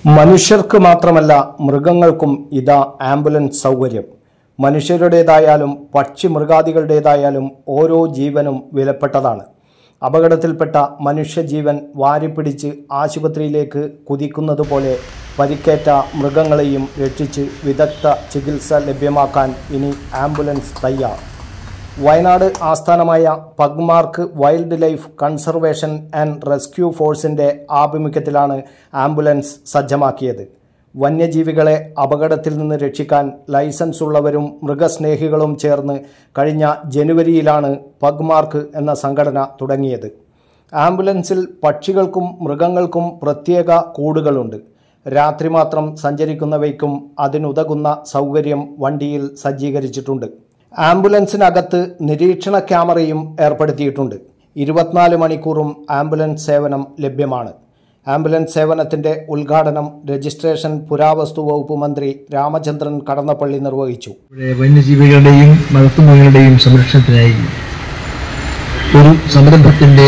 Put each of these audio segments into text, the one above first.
മനുഷ്യർക്ക് മാത്രമല്ല മൃഗങ്ങൾക്കും ഇതാ ആംബുലൻസ് സൗകര്യം. മനുഷ്യരുടേതായാലും പക്ഷി മൃഗാദികളുടേതായാലും ഓരോ ജീവനും വിലപ്പെട്ടതാണ്. അപകടത്തിൽപ്പെട്ട മനുഷ്യജീവൻ വാരിപ്പിടിച്ച് ആശുപത്രിയിലേക്ക് കുതിക്കുന്നതുപോലെ പരിക്കേറ്റ മൃഗങ്ങളെയും രക്ഷിച്ച് വിദഗ്ധ ചികിത്സ ലഭ്യമാക്കാൻ ഇനി ആംബുലൻസ് തയ്യാർ. വയനാട് ആസ്ഥാനമായ pugmark wild life conservation and rescue ഫോഴ്സിൻ്റെ ആഭിമുഖ്യത്തിലാണ് ആംബുലൻസ് സജ്ജമാക്കിയത്. വന്യജീവികളെ അപകടത്തിൽ നിന്ന് രക്ഷിക്കാൻ ലൈസൻസ് ഉള്ളവരും മൃഗസ്നേഹികളും ചേർന്ന് കഴിഞ്ഞ ജനുവരിയിലാണ് പഗ്മാർക്ക് എന്ന സംഘടന തുടങ്ങിയത്. ആംബുലൻസിൽ പക്ഷികൾക്കും മൃഗങ്ങൾക്കും പ്രത്യേക കൂടുകളുണ്ട്. രാത്രി മാത്രം സഞ്ചരിക്കുന്നവയ്ക്കും അതിനുതകുന്ന സൗകര്യം വണ്ടിയിൽ സജ്ജീകരിച്ചിട്ടുണ്ട്. ആംബുലൻസിനകത്ത് നിരീക്ഷണ ക്യാമറയും ഏർപ്പെടുത്തിയിട്ടുണ്ട്. 24 മണിക്കൂറും ആംബുലൻസ് സേവനം ലഭ്യമാണ്. ആംബുലൻസ് സേവനത്തിൻ്റെ ഉദ്ഘാടനം രജിസ്ട്രേഷൻ പുരാവസ്തു വകുപ്പ് മന്ത്രി രാമചന്ദ്രൻ കടന്നപ്പള്ളി നിർവഹിച്ചു. വന്യജീവികളുടെയും വളർത്തുമൃഗങ്ങളുടെയും സംരക്ഷണത്തിനായി ഒരു സംരംഭത്തിൻ്റെ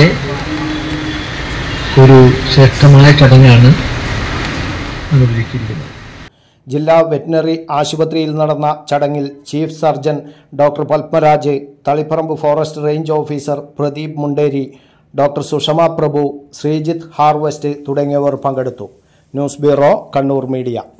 ഒരു ശ്രേഷ്ഠമായ ചടങ്ങാണ് അനുവദിച്ചിരിക്കുന്നത്. ജില്ലാ വെറ്റിനറി ആശുപത്രിയിൽ നടന്ന ചടങ്ങിൽ chief surgeon doctor Padmaraj, Taliparamba forest range officer Pradeep Munderi, doctor Sushama Prabhu, Sreejith harvest തുടങ്ങിയവർ പങ്കെടുത്തു. News bureau, Kannur media.